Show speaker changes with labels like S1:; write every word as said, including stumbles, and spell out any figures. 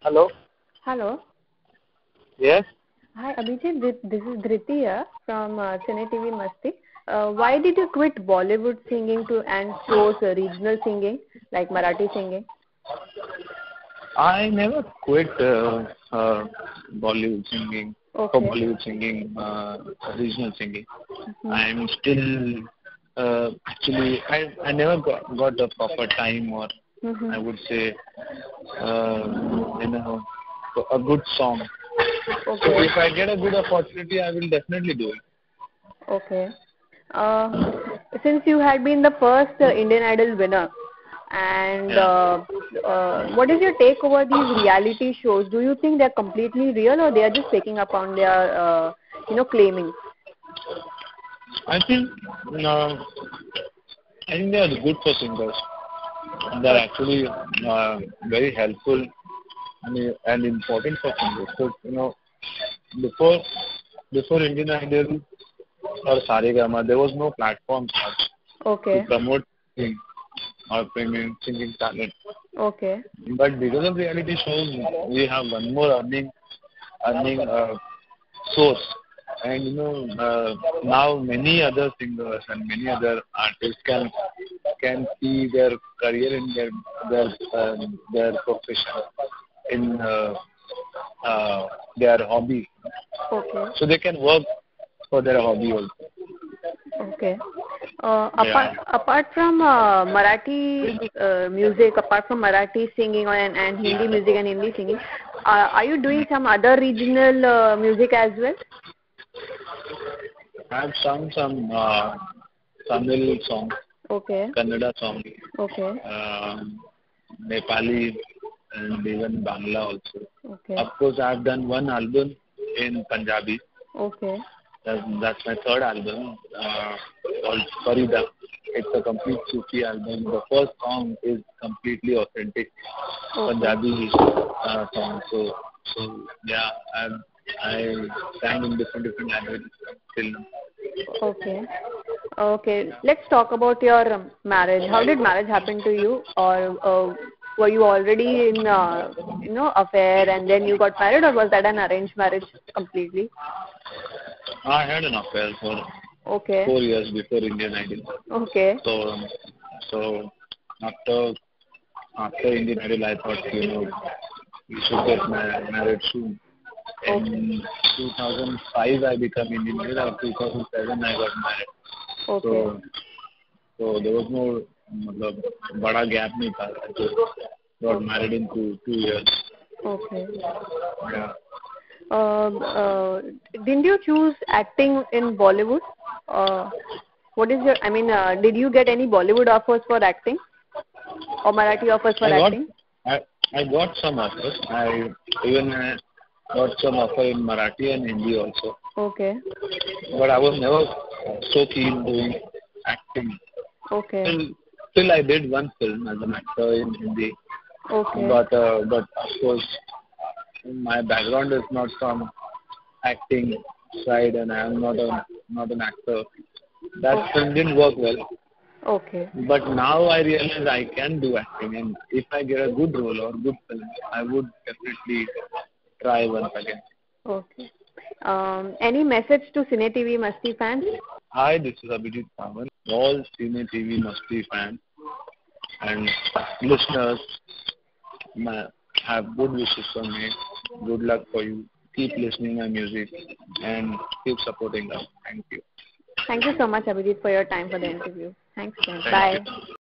S1: Hello.
S2: Hello.
S1: Yes.
S2: Hi, Abhijit. This, this is Dhriti here from uh, Cine T V Masti. Uh, why did you quit Bollywood singing to and chose uh, regional singing like Marathi singing?
S1: I never quit uh, uh, Bollywood singing or
S2: Okay.
S1: Bollywood singing, uh, regional singing.
S2: Mm-hmm.
S1: I'm still uh, actually I I never got, got a proper time, or
S2: Mm-hmm.
S1: I would say uh, you know a good song. So
S2: Okay.
S1: if I get a good opportunity, I will definitely do it.
S2: Okay. Uh, since you had been the first uh, Indian Idol winner, and
S1: Yeah.
S2: uh, uh, what is your take over these reality shows? Do you think they're completely real or they are just taking upon their, uh, you know, claiming?
S1: I think uh, I think they are good for singers. They are
S2: Uh,
S1: actually uh, very helpful and, and important for singers. So you know, before before Indian Idol or Saregama, there was no platform to
S2: okay.
S1: promote singing or premium singing talent.
S2: Okay.
S1: But because of reality shows, we have one more earning earning uh, source. And you know, uh, now many other singers and many other artists can can see their career in their their um, their profession in uh, uh, their hobby,
S2: Okay.
S1: so they can work for their hobby also.
S2: Okay. Uh,
S1: Yeah.
S2: apart apart from uh, Marathi uh, music, apart from Marathi singing and, and Hindi music and Hindi singing, uh, are you doing some other regional uh, music as well?
S1: I've sung some uh, Tamil songs,
S2: Okay.
S1: Kannada songs,
S2: Okay.
S1: um, Nepali, and even Bangla also.
S2: Okay.
S1: Of course, I've done one album in Punjabi.
S2: Okay.
S1: That's, that's my third album, uh, called Farida. It's a complete Sufi album. The first song is completely authentic
S2: Okay.
S1: Punjabi uh, song. So, so yeah, I I sang in different different languages till now.
S2: Okay. Okay. Let's talk about your um, marriage. How did marriage happen to you, or uh, were you already in, uh, you know, affair and then you got married, or was that an arranged marriage completely?
S1: I had an affair for
S2: Okay.
S1: four years before Indian Idol.
S2: Okay.
S1: So, um, so after after Indian Idol, I thought you know we should get ma- married soon.
S2: Okay.
S1: In two thousand five, I became Indian Idol. In two thousand seven, I got married.
S2: Okay.
S1: So, so there was no मतलब बड़ा gap नहीं था. I just got
S2: Okay.
S1: married in two two years.
S2: Okay.
S1: Yeah.
S2: Um, uh, didn't you choose acting in Bollywood? Uh, what is your? I mean, uh, did you get any Bollywood offers for acting or Marathi offers for
S1: I got
S2: acting?
S1: I I got some offers. I even uh, got some offer in Marathi and Hindi also.
S2: Okay.
S1: But I was never so keen doing acting.
S2: Okay.
S1: Till till I did one film as an actor in Hindi.
S2: Okay.
S1: But uh, but of course my background is not from acting side, and I am not a not an actor. That
S2: Okay.
S1: film didn't work well.
S2: Okay.
S1: But now I realize I can do acting, and if I get a good role or good film, I would definitely try once again.
S2: Okay. Um, any message to Cine T V Masti fans?
S1: Hi, this is Abhijit Pawan. All Cine T V Masti fans and listeners ma- have good wishes for me. Good luck for you. Keep listening my music and keep supporting us. Thank you.
S2: Thank you so much, Abhijit, for your time for the interview. Thanks, then.
S1: Thank
S2: Bye.
S1: you.